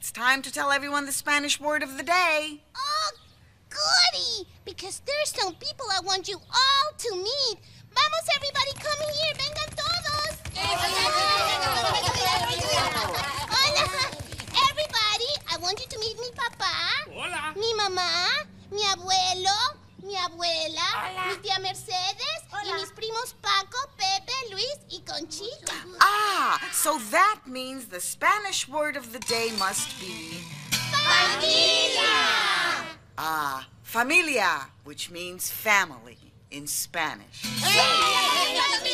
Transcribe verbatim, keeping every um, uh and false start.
It's time to tell everyone the Spanish word of the day. Oh, goody! Because there's some people I want you all to meet. Vamos, everybody, come here. Vengan todos. Hola. Everybody, I want you to meet mi papá. Hola. Mi mamá, mi abuelo, mi abuela, Hola. mi tía Mercedes, Hola. y mis primos Paco, Pepe, Luis y Conchita. Ah, so that means the Spanish word of the day must be... Familia! Ah, familia, which means family in Spanish. ¡Familia!